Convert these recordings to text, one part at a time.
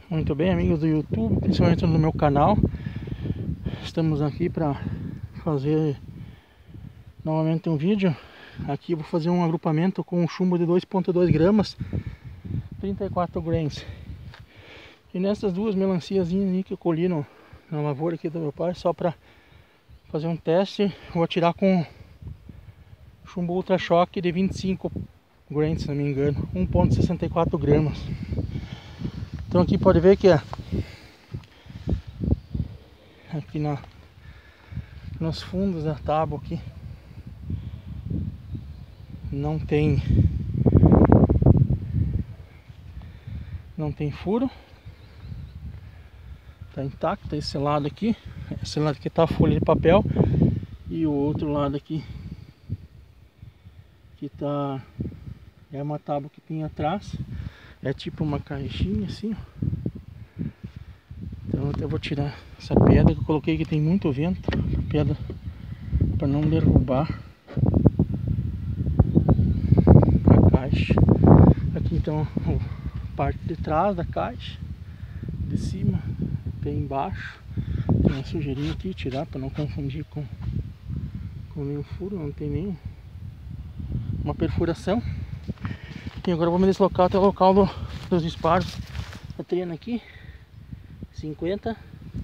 Muito bem, amigos do YouTube, principalmente no meu canal. Estamos aqui para fazer novamente um vídeo. Aqui eu vou fazer um agrupamento com um chumbo de 2,2 gramas, 34 grains. E nessas duas melanciazinhas que eu colhi na lavoura aqui do meu pai, só para fazer um teste, vou atirar com chumbo Ultra Choque de 25 grains, se não me engano, 1,64 gramas. Então aqui pode ver que aqui nos fundos da tábua aqui não tem furo, tá intacto esse lado aqui tá a folha de papel, e o outro lado aqui que tá é uma tábua que tem atrás, é tipo uma caixinha assim, ó. Então até vou tirar essa pedra que eu coloquei, que tem muito vento, pedra para não derrubar a caixa. Aqui então a parte de trás da caixa, de cima tem embaixo, tem uma sujeirinha aqui, tirar para não confundir com nenhum furo, não tem nem uma perfuração. E agora eu vou me deslocar até o local dos disparos. A trena aqui 50.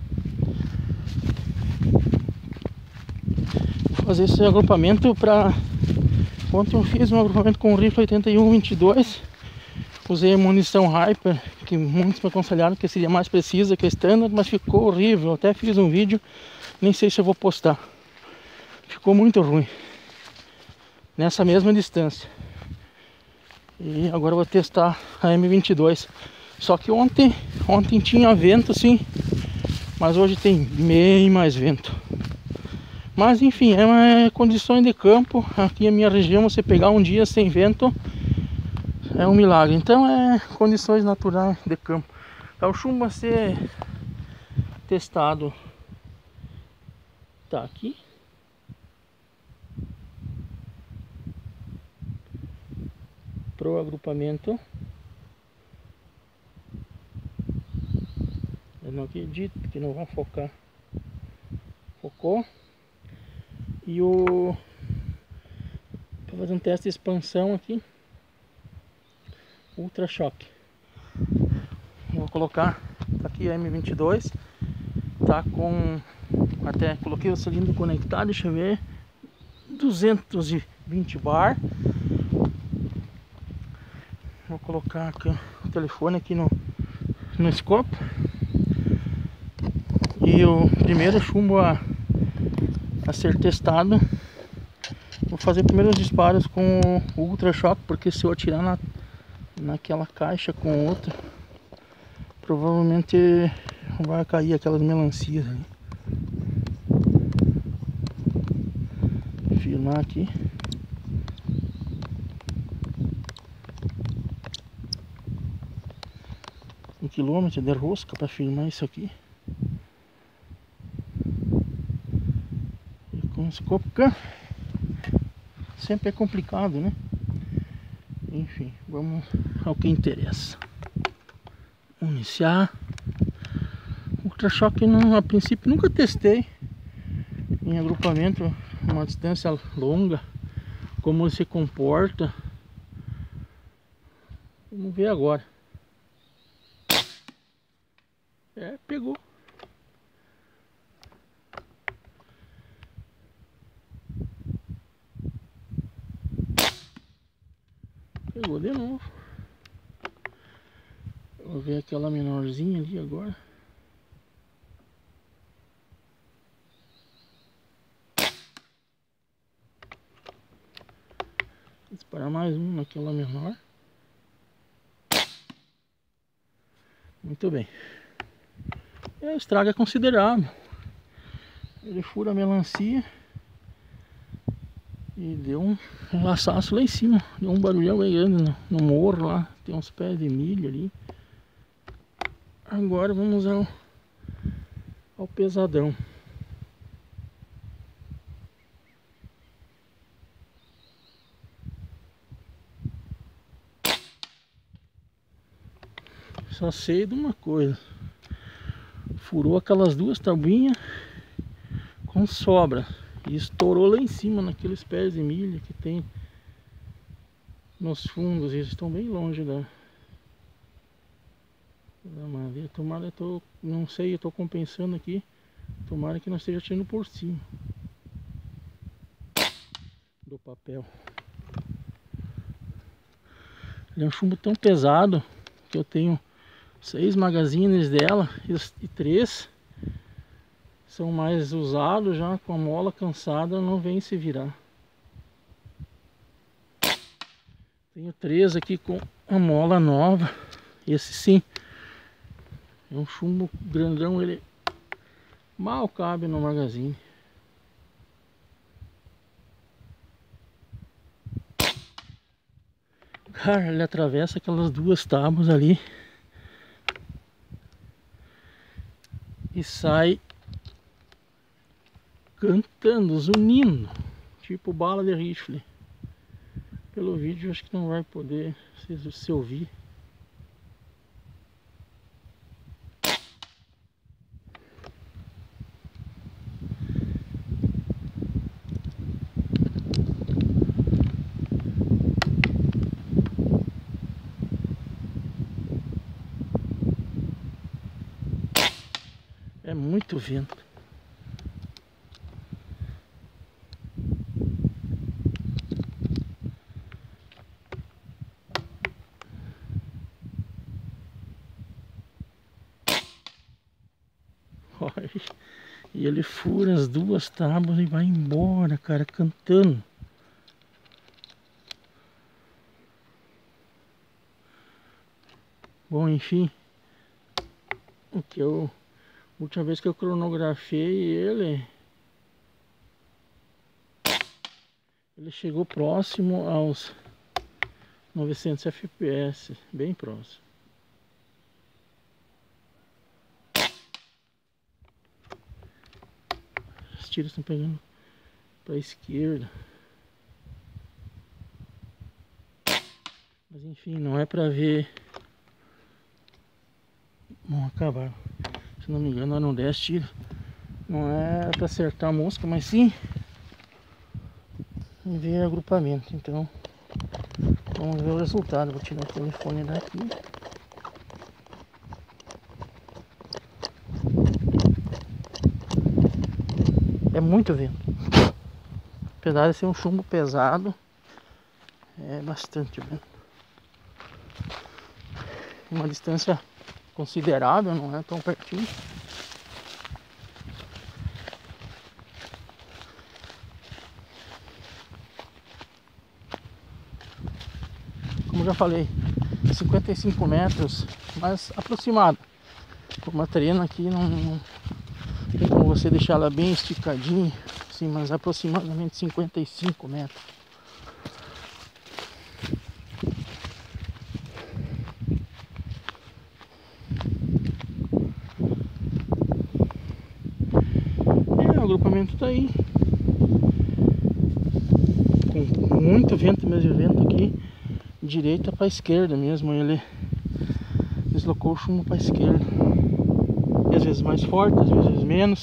Vou fazer esse agrupamento para... Ontem eu fiz um agrupamento com o rifle 81-22. Usei a munição Hyper, que muitos me aconselharam que seria mais precisa que a Standard, mas ficou horrível. Até fiz um vídeo, nem sei se eu vou postar. Ficou muito ruim nessa mesma distância. E agora eu vou testar a M22. Só que ontem tinha vento sim, mas hoje tem bem mais vento. Mas enfim, condições de campo. Aqui na minha região, você pegar um dia sem vento é um milagre. Então é condições naturais de campo. O chumbo a ser testado tá aqui. Pro agrupamento. Eu não acredito que não vai focar. Focou. E para fazer um teste de expansão aqui, Ultra Choque. Vou colocar aqui a M22. Tá com... Até coloquei o cilindro conectado, deixa eu ver. 220 bar. Vou colocar aqui o telefone aqui no escopo. E o primeiro chumbo a ser testado, vou fazer primeiro os disparos com o Ultra Choque, porque se eu atirar naquela caixa com outra, provavelmente vai cair aquelas melancias ali. Firmar aqui. Um quilômetro de rosca para firmar isso aqui. E com esse copo sempre é complicado, né? Enfim, vamos ao que interessa. Vamos iniciar. Ultra Choque a princípio nunca testei em agrupamento uma distância longa, como ele se comporta. Vamos ver agora. Pegou. Pegou de novo. Vou ver aquela menorzinha ali agora. Vou disparar mais um naquela menor. Muito bem. A estraga é considerável. Ele fura a melancia e deu um laçaço lá em cima. Deu um barulhão bem grande no morro lá. Tem uns pés de milho ali. Agora vamos ao pesadão. Só sei de uma coisa. Furou aquelas duas tabuinhas com sobra. E estourou lá em cima, naqueles pés de milho que tem nos fundos. Eles estão bem longe da madeira. Tomara, não sei, eu tô compensando aqui. Tomara que não esteja tirando por cima do papel. Ele é um chumbo tão pesado que eu tenho 6 magazines dela e 3 são mais usados já, com a mola cansada, não vem se virar. Tenho 3 aqui com a mola nova. Esse sim é um chumbo grandão, ele mal cabe no magazine. Cara, ele atravessa aquelas duas tábuas ali e sai cantando, zunindo, tipo bala de rifle. Pelo vídeo acho que não vai poder se ouvir. É muito vento. E ele fura as duas tábuas e vai embora, cara, cantando. Bom, enfim, última vez que eu cronografei ele chegou próximo aos 900 fps, bem próximo. Os tiros estão pegando para a esquerda. Mas enfim, não é para ver. Bom, acabaram. Se não me engano, eram 10 tiros. Não é para acertar a mosca, mas sim ver agrupamento. Então, vamos ver o resultado. Vou tirar o telefone daqui. É muito vento. Apesar de ser um chumbo pesado, é bastante vento. Uma distância considerável, não é tão pertinho. Como já falei, 55 metros, mas aproximado. Como a trena aqui não tem como você deixar ela bem esticadinha, assim, mas aproximadamente 55 metros. O agrupamento tá aí, com muito vento, mesmo vento aqui, direita para esquerda mesmo. Ele deslocou o chumbo para esquerda, e às vezes mais forte, às vezes menos,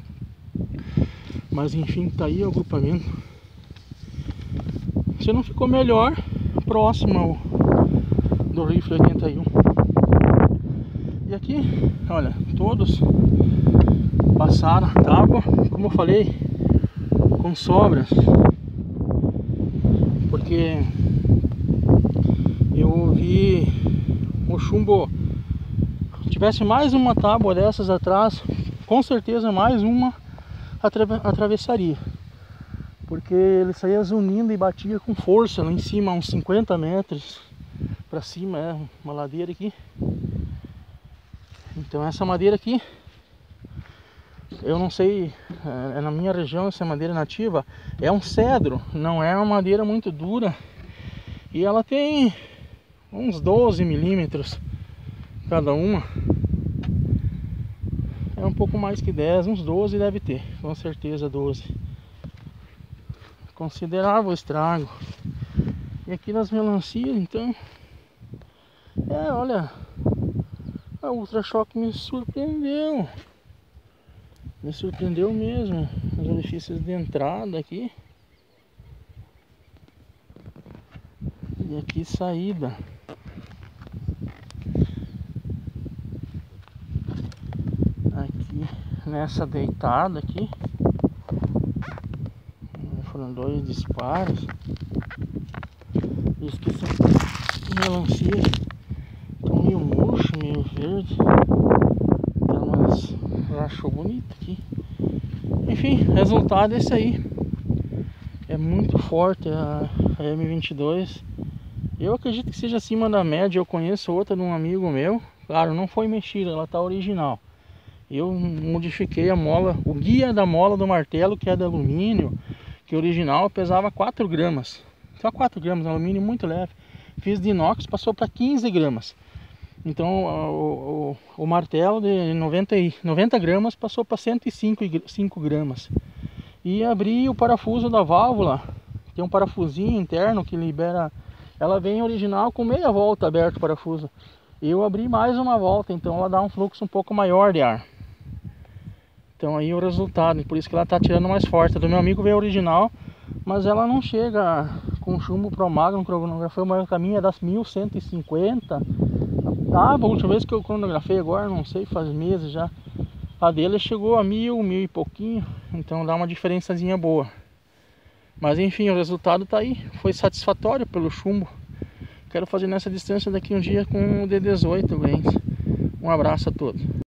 mas enfim, tá aí o agrupamento. Se não ficou melhor, próximo do rifle 81. E aqui, olha, todos passaram a tábua, como eu falei, com sobras, porque eu vi o chumbo. Se tivesse mais uma tábua dessas atrás, com certeza mais uma atravessaria, porque ele saía zunindo e batia com força lá em cima, uns 50 metros para cima. É uma ladeira aqui. Então essa madeira aqui, eu não sei, na minha região essa madeira nativa é um cedro, não é uma madeira muito dura, e ela tem uns 12 milímetros cada uma. É um pouco mais que 10, uns 12 deve ter, com certeza 12. Considerável estrago. E aqui nas melancias, então, olha, A Ultrashock me surpreendeu. Me surpreendeu mesmo. Os orifícios de entrada aqui. E aqui saída. Aqui nessa deitada aqui. Foram 2 disparos. Isso que essa melancia tá meio murcho, meio verde. Tá, mas achou bonito aqui. Enfim, resultado é esse aí. É muito forte a M22. Eu acredito que seja acima da média. Eu conheço outra de um amigo meu. Claro, não foi mexida, ela tá original. Eu modifiquei a mola, o guia da mola do martelo, que é de alumínio, que original pesava 4 gramas. Só 4 gramas, alumínio muito leve. Fiz de inox, passou para 15 gramas. Então o martelo de 90 gramas passou para 105 gramas. E abri o parafuso da válvula. Tem um parafusinho interno que libera. Ela vem original com meia volta aberto o parafuso. Eu abri mais uma volta, então ela dá um fluxo um pouco maior de ar. Então aí o resultado, por isso que ela está tirando mais forte. A do meu amigo veio original, mas ela não chega com chumbo Pro Magno. Cronografei o maior caminho, é das 1150. A última vez que eu cronografei agora, não sei, faz meses já. A dele chegou a 1000 e pouquinho, então dá uma diferençazinha boa. Mas enfim, o resultado tá aí, foi satisfatório pelo chumbo. Quero fazer nessa distância daqui um dia com o D18 grains. Um abraço a todos.